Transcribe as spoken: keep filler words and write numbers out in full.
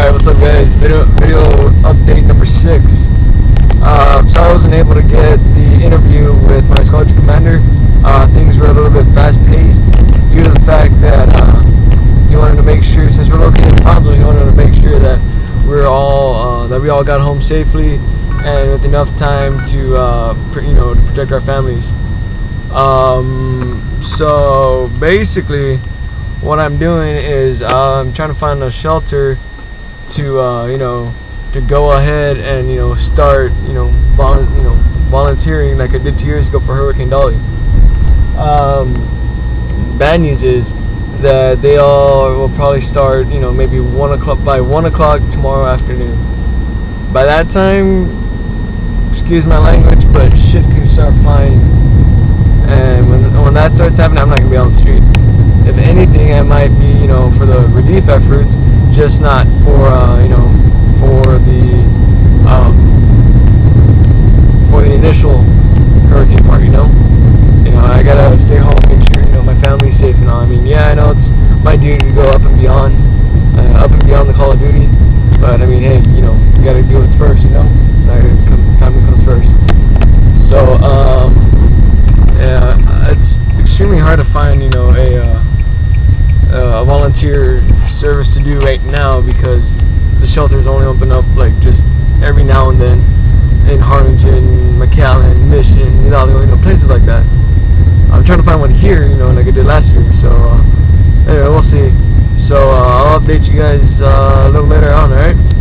Alright, what's up guys? Video, video update number six. Uh, so I wasn't able to get the interview with my squadron commander. Uh, things were a little bit fast-paced due to the fact that uh, he wanted to make sure, since we're located in Pablo, he wanted to make sure that we're all uh, that we all got home safely and with enough time to uh, pr you know to protect our families. Um, so basically, what I'm doing is uh, I'm trying to find a shelter to uh, you know to go ahead and you know start you know vol you know volunteering like I did two years ago for Hurricane Dolly. Um, bad news is that they all will probably start you know maybe one o'clock by one o'clock tomorrow afternoon. By that time, excuse my language, but shit can start flying, and when when that starts happening, I'm not gonna be on the street. If anything, I might be you know for the relief efforts, just not for uh, you know for the um, for the initial hurricane part. You know, you know I gotta stay home, make sure you know my family's safe and all. I mean, yeah, I know it's my duty to go up and beyond, uh, up and beyond the Call of Duty, but I mean, hey, you know, you gotta do it first. You know, family comes first. So, um, yeah, it's extremely hard to find you know a uh, a volunteer service to do right now because the shelters only open up like just every now and then in Harlingen, McAllen, Mission, you know, you know, places like that. I'm trying to find one here, you know, like I did last year. So uh, anyway, we'll see. So uh, I'll update you guys uh, a little later on. All right.